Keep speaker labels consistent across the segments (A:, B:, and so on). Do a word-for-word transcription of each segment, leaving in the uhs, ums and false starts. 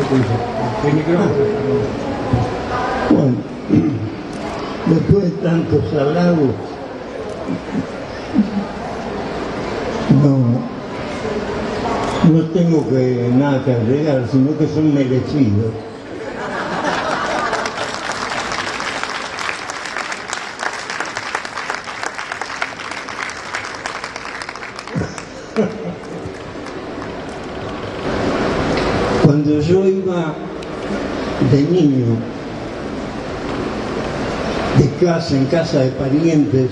A: El micrófono.
B: Bueno, después de tantos halagos, no, no tengo que nada que agregar, sino que son merecidos. Cuando yo iba de niño de casa en casa de parientes,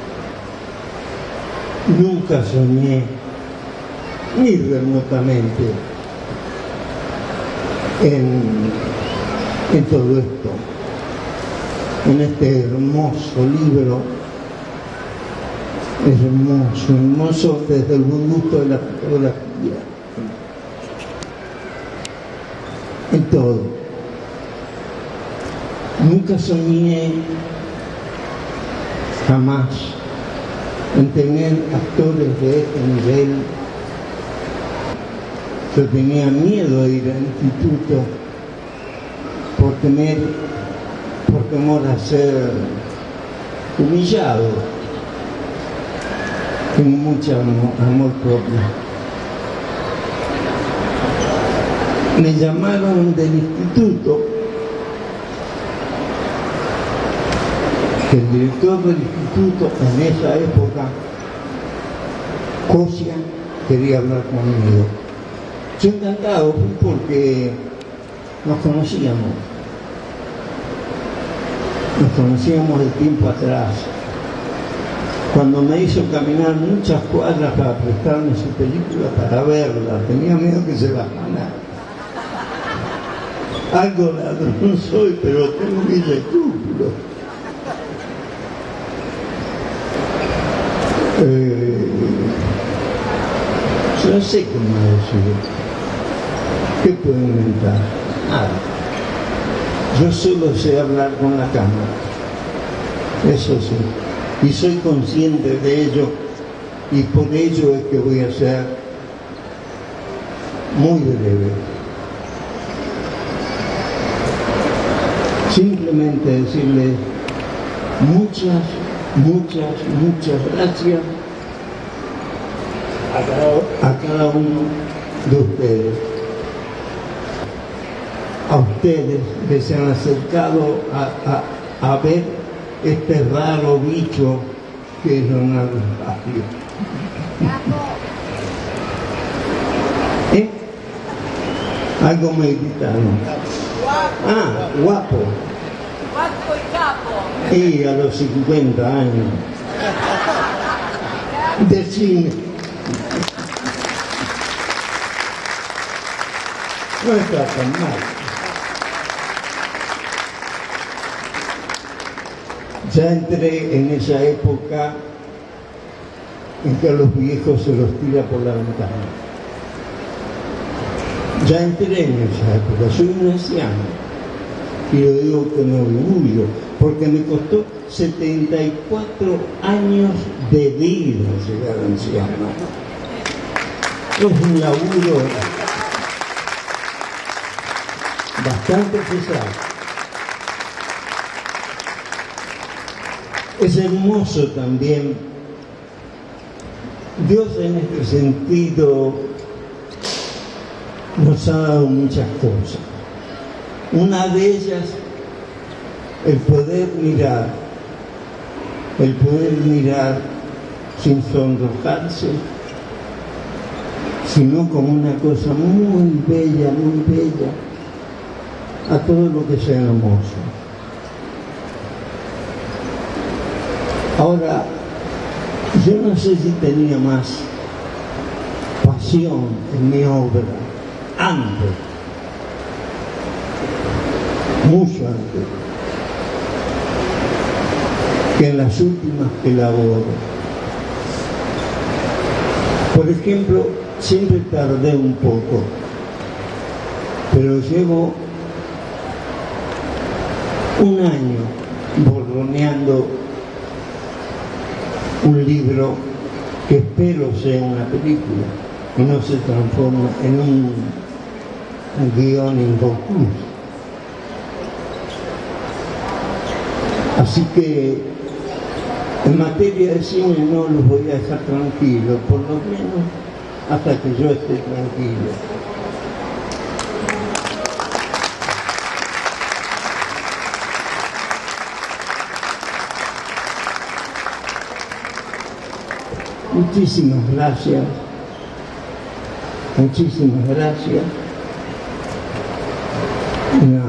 B: nunca soñé ni remotamente en, en todo esto, en este hermoso libro, hermoso, hermoso desde el buen gusto de la fotografía, en todo. Nunca soñé jamás en tener actores de este nivel. Yo tenía miedo de ir al instituto por temer, por temor a ser humillado. Tengo mucho amor, amor propio. Me llamaron del instituto, que el director del instituto en esa época, Cosia, quería hablar conmigo. Yo encantado porque nos conocíamos, nos conocíamos de tiempo atrás. Cuando me hizo caminar muchas cuadras para prestarme su película para verla, tenía miedo que se la ganara. Algo ladrón soy, pero tengo mis escrúpulos. Eh, yo no sé qué más decir. ¿Qué puedo inventar? Nada. Yo solo sé hablar con la cámara. Eso sí. Y soy consciente de ello. Y por ello es que voy a ser muy breve. Simplemente decirles muchas, muchas, muchas gracias a cada, a cada uno de ustedes. A ustedes que se han acercado a, a, a ver este raro bicho que es Leonardo Fabio. ¿Eh? Algo me gritaron. Ah, guapo.
C: Guapo y capo.
B: Y a los cincuenta años. De cine. No está tan mal. Ya entré en esa época en que a los viejos se los tira por la ventana. Ya entré en esa época, soy un anciano. Y lo digo con orgullo, porque me costó setenta y cuatro años de vida llegar a anciano. Es un laburo bastante pesado. Es hermoso también. Dios en este sentido nos ha dado muchas cosas. Una de ellas, el poder mirar, el poder mirar sin sonrojarse, sino como una cosa muy bella, muy bella, a todo lo que sea hermoso. Ahora, yo no sé si tenía más pasión en mi obra antes, mucho antes, que en las últimas que elaboro. Por ejemplo, siempre tardé un poco, pero llevo un año borroneando un libro que espero sea una película y no se transforma en un guión inconcluso. Así que en materia de cine no los voy a dejar tranquilos, por lo menos hasta que yo esté tranquilo. Muchísimas gracias, muchísimas gracias. No.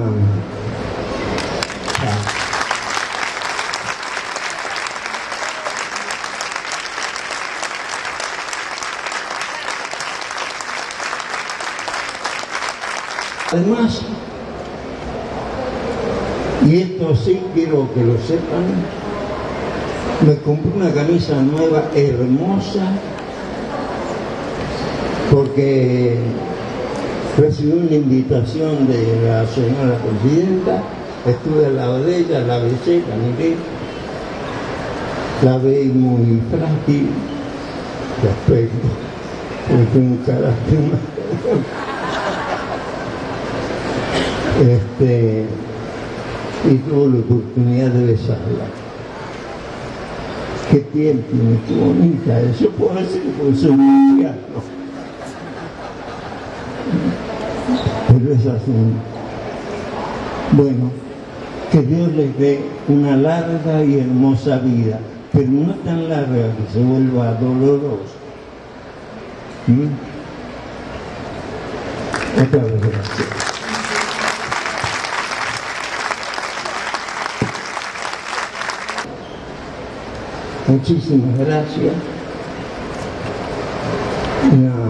B: Además, y esto sí quiero que lo sepan, me compré una camisa nueva hermosa porque recibí una invitación de la señora presidenta, estuve al lado de ella, la besé, la miré, la vi muy frágil, de aspecto, porque un carácter más. Este, y tuve la oportunidad de besarla. Qué tiempo, qué bonita, eso puedo decir porque soy cristiano. Pero es así. Bueno, que Dios les dé una larga y hermosa vida, pero no tan larga que se vuelva dolorosa. ¿Mm? Otra vez gracias. Muchísimas gracias. No.